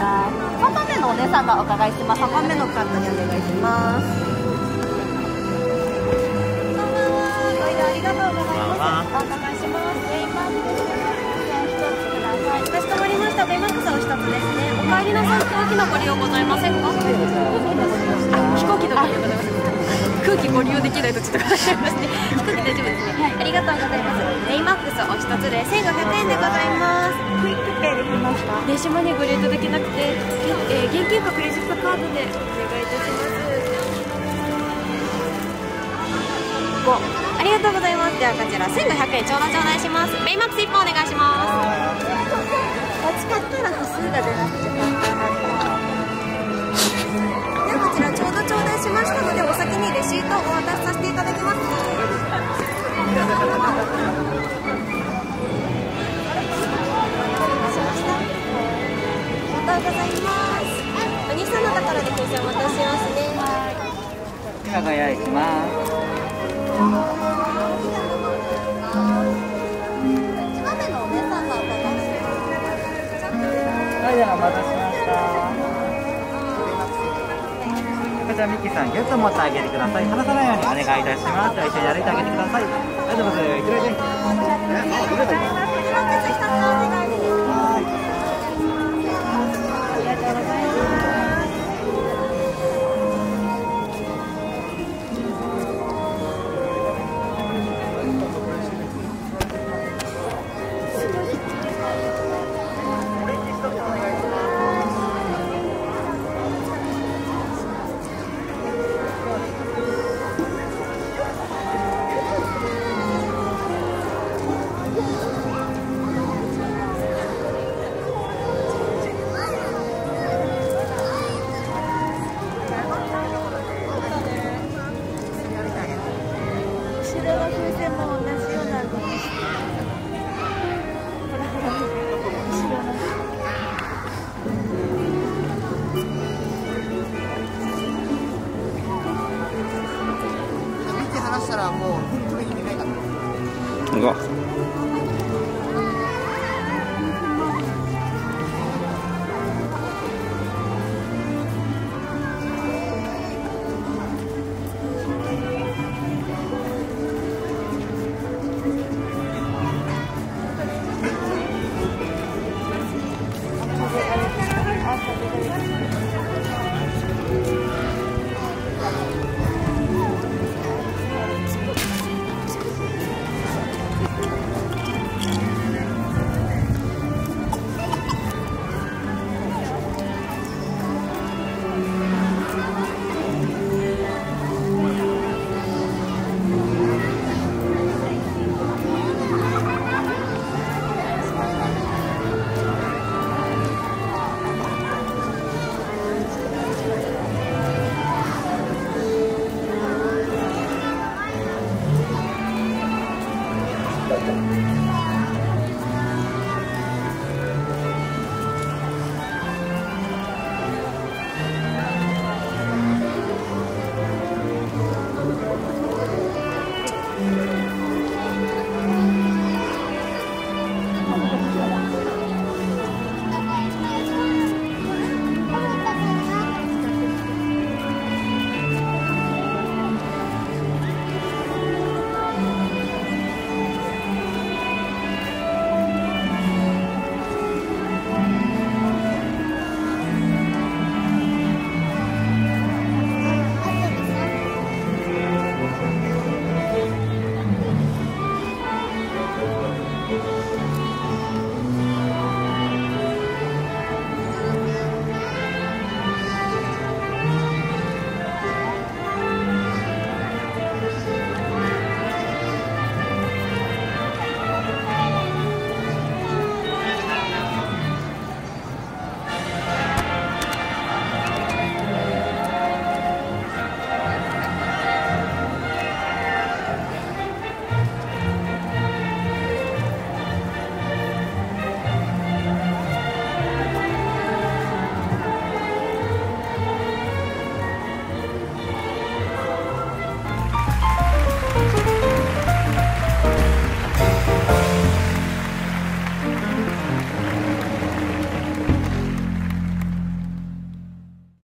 さい。3番目のお姉さんがお伺いします。3番目のカットにお願いします。こんばんは。ご移動ありがとうございます。お伺いします。ベイマックス1つください。かしこまりました。ベイマックスお一つですね。お帰りなさい。飛行機のご利用ございませんか？飛行機のご利用ございませんか？空気ご利用できないとちょっと話しますね。飛行機大丈夫ですね。ありがとうございます。ベイマックスお一つで1500円でございます。クイックペイできました。電子マネーご利用いただけなくて、現金かクレジットカードでお願いいたします。5、ありがとうございます。ではこちら1500円ちょうど頂戴します。ベイマックス1本お願いします。欲しかったら歩数が出なくて簡単だった。ではこちらちょうど頂戴しましたので、お先にレシートをお渡しさせていただきます。ありがとうございます。お兄さんのところで決済お渡ししますね。 今ご用意します。 1番目のお姉さんがお伺いします。 はい、ではお待たせしました。こちらミッキーさん、ギュッと持ってあげてください。離さないようにお願いいたします。では一緒に歩いてあげてください。ありがとうございます。失礼です。 したらもう本当に意味ないかな。 うわ。